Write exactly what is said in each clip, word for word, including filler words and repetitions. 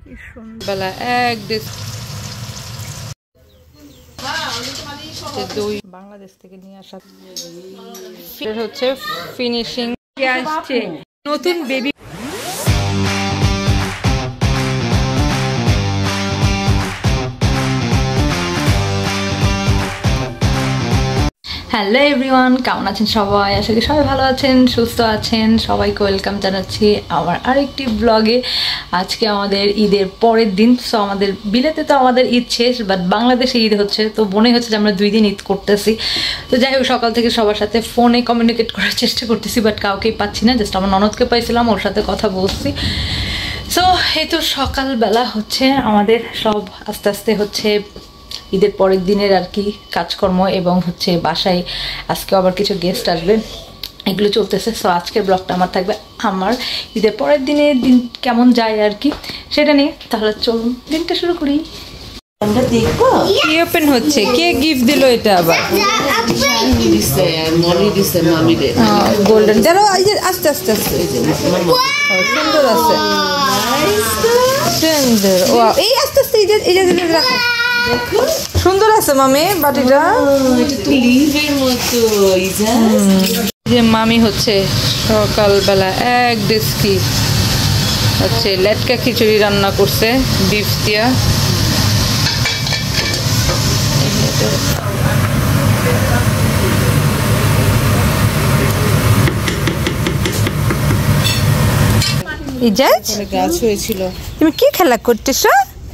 বেলা এক দেশ দই বাংলাদেশ থেকে নিয়ে আসা হচ্ছে ফিনিশিং আসছে নতুন বেবি। হ্যালো এভরিওয়ান, কেমন আছেন সবাই? আশা করি সবাই ভালো আছেন, সুস্থ আছেন। সবাইকে ওয়েলকাম জানাচ্ছি আমার আরেকটি ব্লগে। আজকে আমাদের ঈদের পরের দিন। সো আমাদের বিলেতে তো আমাদের ঈদ শেষ, বাট বাংলাদেশে ঈদ হচ্ছে, তো মনে হচ্ছে যে আমরা দুই দিন ঈদ করতেছি। তো যাই হোক, সকাল থেকে সবার সাথে ফোনে কমিউনিকেট করার চেষ্টা করতেছি, বাট কাউকেই পাচ্ছি না। জাস্ট আমার ননদকে পাইছিলাম, ওর সাথে কথা বলছি। সো এই তো সকালবেলা হচ্ছে আমাদের সব আস্তে আস্তে হচ্ছে ঈদের পরের দিনের আর কি কাজকর্ম, এবং হচ্ছে বাসায় আজকে আবার কিছু গেস্ট আসবে, এগুলো চলতেছে। সো আজকের ব্লগটা আমার থাকবে আমার ঈদের পরের দিনে দিন কেমন যায় আর কি সেটা নিয়ে। তাহলে চলুন দিনটা শুরু করি। কি ওপেন হচ্ছে? কে গিফট দিল এটা আবার? গোল্ডেন। দেখো আস্তে আস্তে আস্তে সুন্দর আছে, সুন্দর। ও এই আস্তে আস্তে এই যে এই যে রাখো, সুন্দর আছে মামি বাটিটা। যে মামি হচ্ছে সকালবেলা এক ডেস্কি হচ্ছে লেটকা খিচুড়ি রান্না করছে বিফ দিয়া। গাছ হয়েছিল। তুমি কি খেলা করতেছো?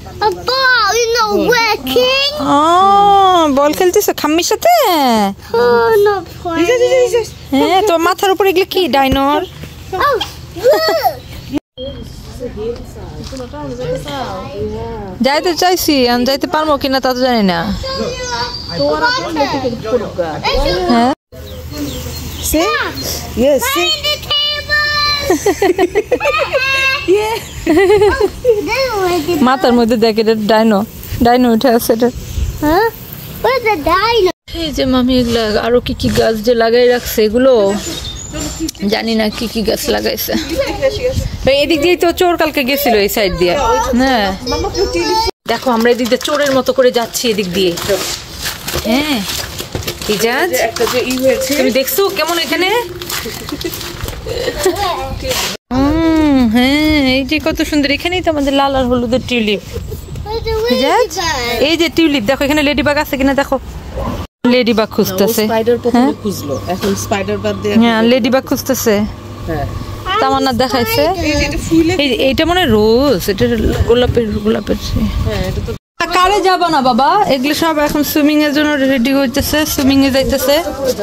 বল খেলতেছো খাম্মির সাথে? হ্যাঁ, তো মাথার উপর এগুলো কি ডাইনোর? যাইতে চাইছি, আমি যাইতে পারবো কিনা তা তো জানি না। মাথার মধ্যে দেখ, এটা ডাইনো ডাইনো উঠে আছে এটা। এই যে মামি এগুলা আরো কি কি গাছ যে লাগাই রাখছে, এগুলো জানি না কি কি গাছ লাগাইছে। এদিক দিয়ে তো চোর কালকে গেছিল এই সাইড দিয়ে। হ্যাঁ দেখো, আমরা এদিক দিয়ে চোরের মতো করে যাচ্ছি এদিক দিয়ে। হ্যাঁ ইজাজ, তুমি দেখছো কেমন এখানে? হ্যাঁ এই যে কত সুন্দর, এখানেই তো আমাদের লাল আর হলুদের টিউলিপ। এই যে টিউলিপ দেখো, এখানে লেডিবাগ আছে কিনা দেখো। লেডিবাগ খুঁজতেছে, হ্যাঁ লেডিবাগ খুঁজতেছে। তামান্না দেখাইছে এইটা মনে হয় রোজ, এটা গোলাপের গোলাপের। কারে যাবো না বাবা, এগুলো সব এখন সুইমিং এর জন্য রেডি হইতেছে, সুইমিং এ যাইতেছে।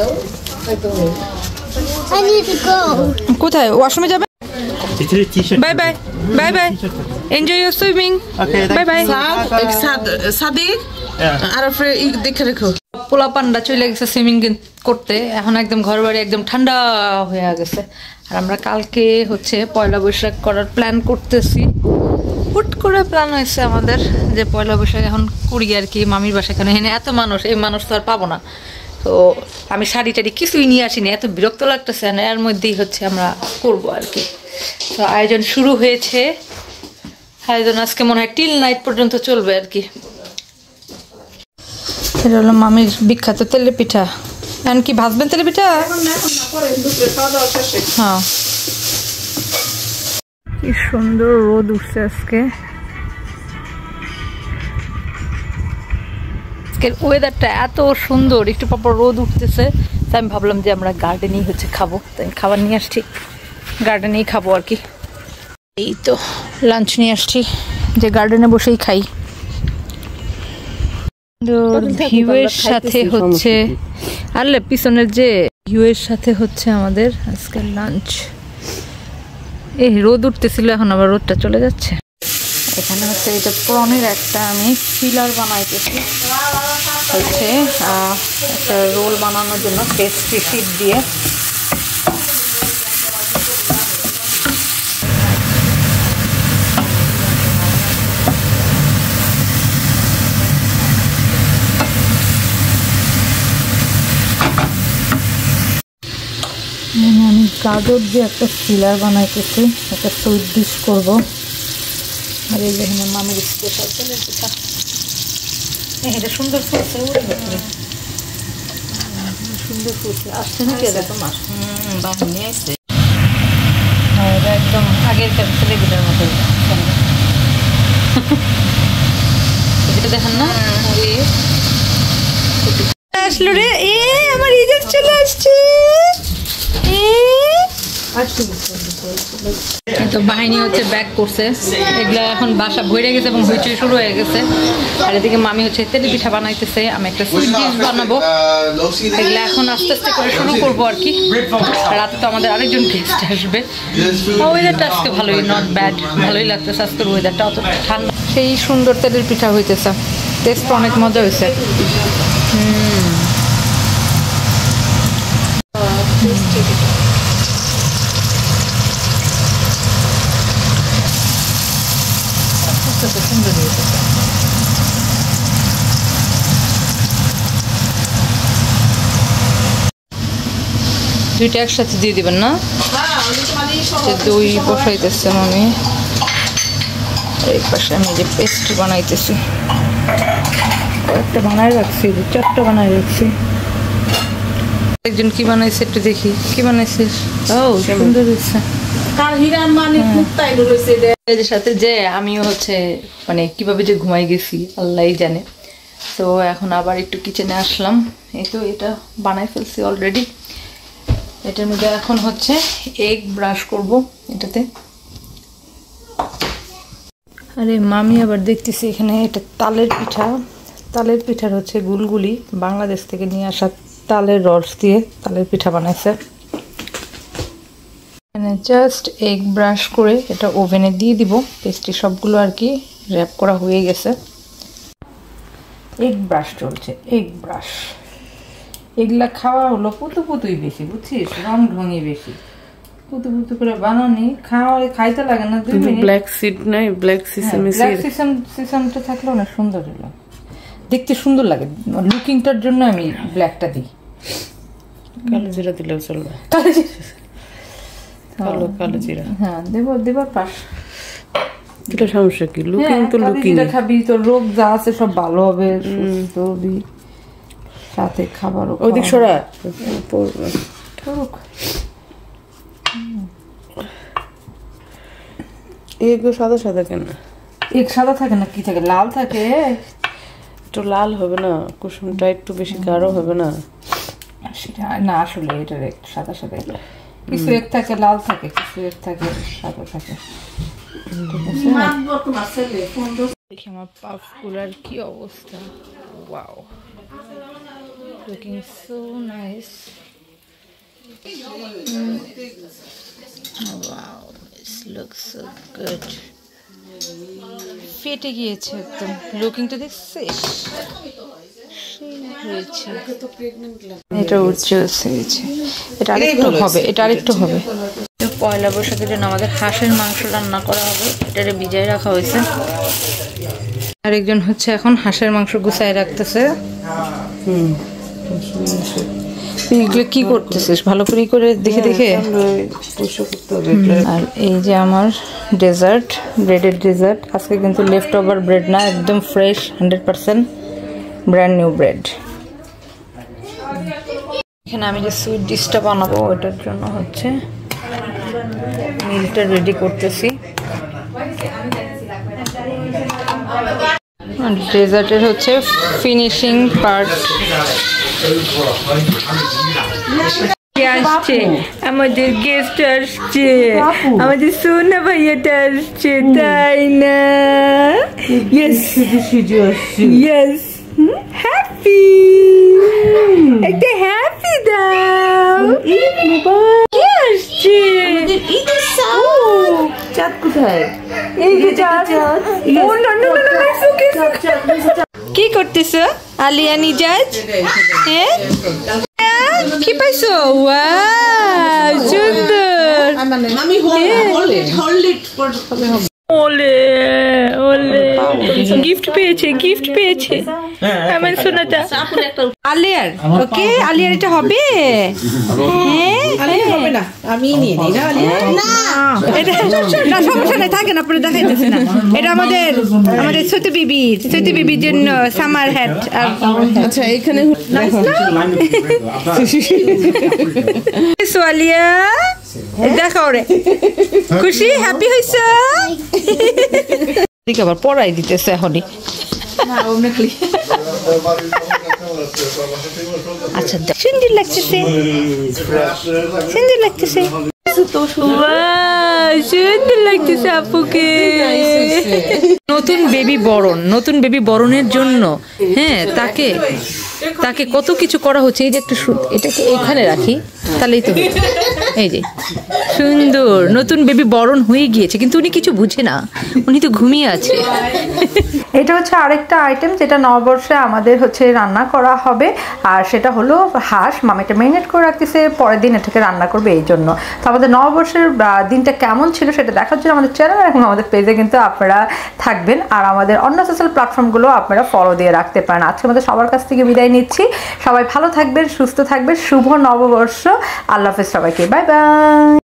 কোথায়? ওয়াশরুমে যাবে? Bye bye bye bye, enjoy your swimming, bye bye. Sadiq আর দেখে রেখো। পোলা পান্ডা চলে গেছে সুইমিং করতে, এখন একদম ঘর বাড়ি একদম ঠান্ডা হয়ে গেছে। আর আমরা কালকে হচ্ছে পয়লা বৈশাখ করার প্ল্যান করতেছি। হুট করে প্ল্যান হয়েছে আমাদের যে পয়লা বৈশাখ এখন করি আর কি মামির বাসা। এখানে এখানে এত মানুষ, এই মানুষ তো আর পাবো না। তো আমি শাড়ি টাড়ি কিছুই নিয়ে আসিনি, এত বিরক্ত লাগতেছে। এর মধ্যেই হচ্ছে আমরা করবো আর কি। তো আয়োজন শুরু হয়েছে, আয়োজন আজকে মনে হয় টিল নাইট পর্যন্ত চলবে আর কি। এটা হলো মামির বিখ্যাত তেলে পিঠা। এখন কি ভাজবেন তেলে পিঠা? হ্যাঁ, কি সুন্দর রোদ উঠছে আজকে। আজকের ওয়েদারটা এত সুন্দর, একটু পর পর রোদ উঠতেছে। তাই আমি ভাবলাম যে আমরা গার্ডেনেই হচ্ছে খাবো, তাই খাবার নিয়ে আসছি, গার্ডেনেই খাবো আর কি। এই তো লাঞ্চ নিয়ে আসছি যে গার্ডেনে বসেই খাই। ভিউয়ের সাথে হচ্ছে আরে পিছনের যে ভিউয়ের সাথে হচ্ছে আমাদের আজকের লাঞ্চ। এই রোদ উঠতেছিল, এখন আবার রোদটা চলে যাচ্ছে। এখানে হচ্ছে এটা প্রনের একটা আমি ফিলার বানাইতেছি, হচ্ছে একটা রোল বানানোর জন্য পেস্ট্রি শিট দিয়ে। আমি গাজর দিয়ে একটা ফিলার বানাইতেছি, একটা সুইট ডিশ করবো। আর এই দেখেন মামির স্পেশাল তেলের পিঠা এটা সুন্দর ফুলছে উড়ে গেছে সুন্দর ফুলছে আসছে না কে দেখো মাছ হুম বাবা নিয়ে আসছে এটা একদম আগের তেলের পিঠার মতো এটা দেখেন না আসলো রে এ আমার ইজাজ চলে আসছে তো বাহিনী হচ্ছে ব্যাক করছে এগুলো এখন বাসা ভরে গেছে এবং হইচই শুরু হয়ে গেছে আর এদিকে মামি হচ্ছে তেলে পিঠা বানাইতেছে আমি একটা সুইট ডিশ বানাবো এগুলো এখন আস্তে আস্তে করে শুরু করবো আর কি রাতে তো আমাদের আরেকজন গেস্ট আসবে ওয়েদারটা আজকে ভালোই নট ব্যাড ভালোই লাগতেছে আজকের ওয়েদারটা অত ঠান্ডা সেই সুন্দর তেলের পিঠা হইতেছে টেস্ট অনেক মজা হয়েছে হুম সুন্দর হয়েছে দুইটা একসাথে দিয়ে দিবেন না দই বসাইতেছে আমি এই পাশে আমি যে পেস্ট বানাইতেছি কয়েকটা বানাই রাখছি দু চারটা বানাই রাখছি একজন কি বানাইছে একটু দেখি কি বানাইছিস ও সুন্দর হয়েছে এদের সাথে যে আমিও হচ্ছে মানে কিভাবে যে ঘুমাই গেছি আল্লাহই জানে তো এখন আবার একটু কিচেনে আসলাম এই তো এটা বানাই ফেলছি অলরেডি এটার মধ্যে এখন হচ্ছে এগ ব্রাশ করব এটাতে আরে মামি আবার দেখতেছি এখানে এটা তালের পিঠা তালের পিঠার হচ্ছে গুলগুলি বাংলাদেশ থেকে নিয়ে আসা তালের রস দিয়ে তালের পিঠা বানাইছে এখানে জাস্ট এগ ব্রাশ করে এটা ওভেনে দিয়ে দিব পেস্ট্রি সবগুলো আর কি র্যাপ করা হয়ে গেছে এগ ব্রাশ চলছে এগ ব্রাশ এগুলা খাওয়া হলো পুতু পুতুই বেশি বুঝছিস রং ঢঙই বেশি পুতু পুতু করে বানানি খাওয়া খাইতে লাগে না দুই মিনিট ব্ল্যাক সিড নাই ব্ল্যাক সিসাম ব্ল্যাক সিসাম সিসামটা থাকলে অনেক সুন্দর হলো দেখতে সুন্দর লাগে লুকিংটার জন্য আমি ব্ল্যাকটা দিই কালো জিরা দিলেও চলবে কালো জিরা কালো কালো জিরা হ্যাঁ দেব দেবার পাশ এটা সমস্যা কি লুকিং তো লুকিং খাবি তোর রোগ যা আছে সব ভালো হবে সুস্থ হবি সাথে খাবারও ওদিক সরা এগুলো সাদা সাদা কেন এক সাদা থাকে না কি থাকে লাল থাকে একটু লাল হবে না কুসুমটা একটু বেশি গাঢ় হবে না সেটা না আসলে এটা একটু সাদা সাদা কিছু এক থাকে লাল থাকে কিছু এক থাকে সাদা থাকে দেখি আমার পাফগুলার কি অবস্থা wow looking so nice mm. oh, wow it looks so good ফেটে গিয়েছে একদম লুকিং তো দেখছে এটা উঠছে এটা আরেকটু হবে এটা আরেকটু হবে পয়লা বৈশাখের জন্য আমাদের হাঁসের মাংস রান্না করা হবে এটারে ভিজায় রাখা হয়েছে আরেকজন হচ্ছে এখন হাঁসের মাংস গুছায় রাখতেছে হুম এগুলো কি করতেছিস ভালো করে করে দেখে দেখে আর এই যে আমার ডেজার্ট ব্রেডের ডেজার্ট আজকে কিন্তু লেফট ওভার ব্রেড না একদম fresh hundred percent brand new bread এখানে আমি যে সুইট ডিশটা বানাবো ওটার জন্য হচ্ছে মিল্কটা রেডি করতেছি ডেজার্টের হচ্ছে ফিনিশিং পার্ট আসছে আমাদের গেস্ট আসছে আমাদের সোনা ভাইয়াটা আসছে তাই না ইয়েস ইয়েস হ্যাপি একটা হ্যাপি দাও কে আসছে চাঁদ কোথায় এই যে চাঁদ কি করতেছ আলিয়া নিজাজ হ্যাঁ কি পাইছো ওয়াও সুন্দর ওলে ওলে গিফট পেয়েছে গিফট পেয়েছে আমার সোনাটা আলিয়ার ওকে আলিয়ার এটা হবে হ্যাঁ আলিয়া হবে না আমি নিয়ে নিই না আলিয়া না এটা না সমস্যা নাই থাকে না পরে দেখাইতেছি না এটা আমাদের আমাদের ছোট বিবির ছোট বিবির জন্য সামার হ্যাট আর আচ্ছা এখানে সোয়ালিয়া দেখাও রে খুশি হ্যাপি হইছ ঠিক আবার পড়াই দিতেছে এখনই আচ্ছা সুন্দর লাগতেছে সুন্দর লাগতেছে সুন্দর লাগতেছে আপুকে নতুন বেবি বরণ নতুন বেবি বরণের জন্য হ্যাঁ তাকে তাকে কত কিছু করা হচ্ছে এই যে একটু এটাকে এখানে রাখি তাহলেই তো এই যে সুন্দর নতুন বেবি বরণ হয়ে গিয়েছে কিন্তু উনি কিছু বুঝে না উনি তো ঘুমিয়ে আছে এটা হচ্ছে আরেকটা আইটেম যেটা নববর্ষে আমাদের হচ্ছে রান্না করা হবে আর সেটা হলো হাঁস মামিটা ম্যারিনেট করে রাখতেছে পরের দিন এটাকে রান্না করবে এই জন্য তো আমাদের নববর্ষের দিনটা কেমন ছিল সেটা দেখার জন্য আমাদের চ্যানেল এবং আমাদের পেজে কিন্তু আপনারা থাকবেন আর আমাদের অন্য সোশ্যাল প্ল্যাটফর্মগুলো আপনারা ফলো দিয়ে রাখতে পারেন আজকে আমাদের সবার কাছ থেকে বিদায় নিচ্ছি সবাই ভালো থাকবেন সুস্থ থাকবেন শুভ নববর্ষ আল্লাহ হাফেজ সবাইকে বাই বাই